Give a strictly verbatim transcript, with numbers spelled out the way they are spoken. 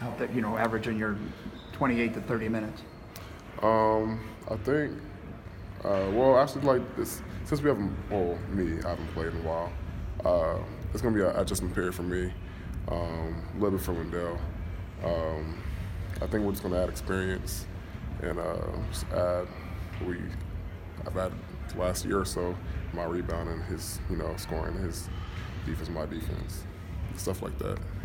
out there, you know, averaging your twenty-eight to thirty minutes? Um, I think, uh, well, actually, like this, since we haven't, well, me, I haven't played in a while. Uh, it's gonna be an adjustment period for me, um, a little bit for Lindell. Um, I think we're just gonna add experience and uh, just add we I've had the last year or so, my rebounding, his, you know, scoring, his defense, my defense, stuff like that.